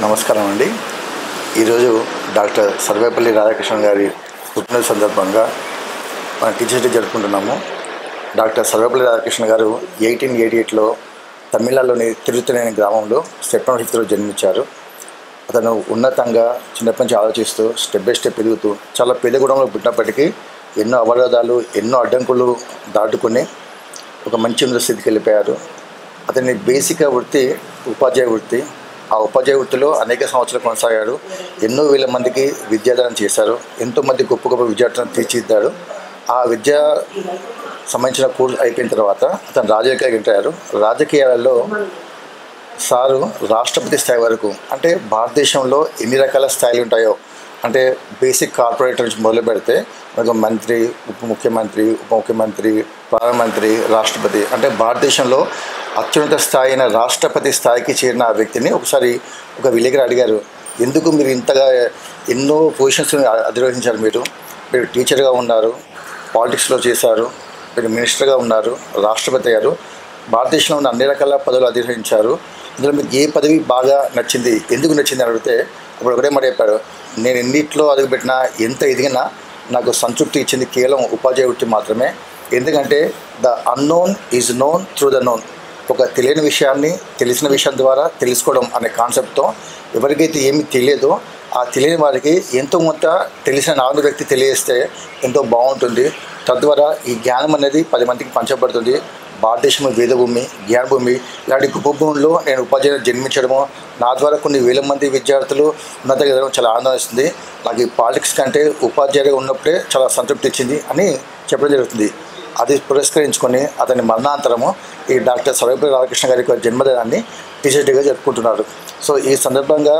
నమస్కారం అండి. ఈరోజు డాక్టర్ సర్వేపల్లి రాధాకృష్ణన్ గారి పుట్టినరోజు సందర్భంగా మన టీచర్స్ డే జరుపుకుంటున్నాము. డాక్టర్ సర్వేపల్లి రాధాకృష్ణన్ గారు 1888లో తమిళనాడులోని తిరుత్తణి అనే గ్రామంలో సెప్టెంబర్ 5th జన్మించారు. అతను ఉన్నతంగా చిన్నప్పటి నుంచి ఆలోచిస్తూ స్టెప్ బై స్టెప్ ఎదుగుతూ చాలా పేద కుటుంబంలో పుట్టినప్పటికీ ఎన్నో అవరోధాలు, ఎన్నో అడ్డంకులు దాటుకుని ఒక మంచి ఉన్నత స్థితికి వెళ్ళిపోయారు. అతని బేసిక్ వృత్తి ఉపాధ్యాయ వృత్తి. ఆ ఉపాధ్యాయ వృత్తిలో అనేక సంవత్సరాలు కొనసాగాడు. ఎన్నో వేల మందికి విద్యాదానం చేశారు. ఎంతోమంది గొప్ప గొప్ప విద్యార్థులను తీర్చిదిద్దాడు. ఆ విద్యా సంబంధించిన కోర్సు అయిపోయిన తర్వాత అతను రాజకీయాలకు ఎంటర్ అయ్యారు. రాజకీయాలలో సారు రాష్ట్రపతి స్థాయి వరకు, అంటే భారతదేశంలో ఎన్ని రకాల స్థాయిలు ఉంటాయో, అంటే బేసిక్ కార్పొరేటర్ నుంచి మొదలు పెడితే మనకు మంత్రి, ఉప ముఖ్యమంత్రి, ప్రధానమంత్రి, రాష్ట్రపతి, అంటే భారతదేశంలో అత్యున్నత స్థాయి అయిన రాష్ట్రపతి స్థాయికి చేరిన ఆ వ్యక్తిని ఒకసారి ఒక విలేకరు అడిగారు, ఎందుకు మీరు ఇంతగా ఎన్నో పొజిషన్స్ని అధిరోహించారు? మీరు టీచర్గా ఉన్నారు, పాలిటిక్స్లో చేశారు, మీరు మినిస్టర్గా ఉన్నారు, రాష్ట్రపతి అయ్యారు, భారతదేశంలో ఉన్న అన్ని రకాల పదవులు అధిరోహించారు. ఇందులో మీకు ఏ పదవి బాగా నచ్చింది, ఎందుకు నచ్చింది అని అడిగితే అప్పుడు ఒకటే మాట చెప్పారు, నేను ఎన్నిట్లో అడుగుపెట్టినా, ఎంత ఎదిగినా నాకు సంతృప్తి ఇచ్చింది కేవలం ఉపాధ్యాయ వృత్తి మాత్రమే. ఎందుకంటే the unknown is known through the known. ఒక తెలియని విషయాన్ని తెలిసిన విషయం ద్వారా తెలుసుకోవడం అనే కాన్సెప్ట్తో ఎవరికైతే ఏమి తెలియదో ఆ తెలియని వారికి ఎంతో కొంత తెలిసిన 4 వ్యక్తి తెలియజేస్తే ఎంతో బాగుంటుంది. తద్వారా ఈ జ్ఞానం అనేది 10 మందికి పంచబడుతుంది. భారతదేశం వేదభూమి, జ్ఞానభూమి, ఇలాంటి గొప్ప భూమిలో నేను ఉపాధ్యాయులు జన్మించడము, నా ద్వారా కొన్ని వేల మంది విద్యార్థులు ఉన్నత ఎదగడం చాలా ఆనందం ఇస్తుంది. నాకు ఈ పాలిటిక్స్ కంటే ఉపాధ్యాయులుగా ఉన్నప్పుడే చాలా సంతృప్తి ఇచ్చింది అని చెప్పడం జరుగుతుంది. అది పురస్కరించుకొని అతని మరణాంతరము ఈ డాక్టర్ సర్వేపల్లి రాధాకృష్ణ గారి యొక్క జన్మదినాన్ని టీచర్స్ డేగా జరుపుకుంటున్నారు. సో ఈ సందర్భంగా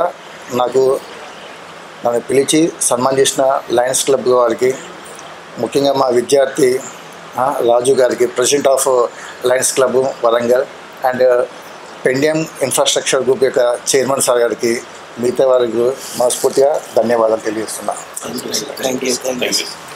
నన్ను పిలిచి సన్మానం చేసిన లయన్స్ క్లబ్ వారికి, ముఖ్యంగా మా విద్యార్థి రాజు గారికి, president of lions club Warangal, and పెండియం ఇన్ఫ్రాస్ట్రక్చర్ గ్రూప్ యొక్క చైర్మన్ సార్ గారికి, మిగతా వారికి మనస్ఫూర్తిగా ధన్యవాదాలు తెలియజేస్తున్నా. Thank you.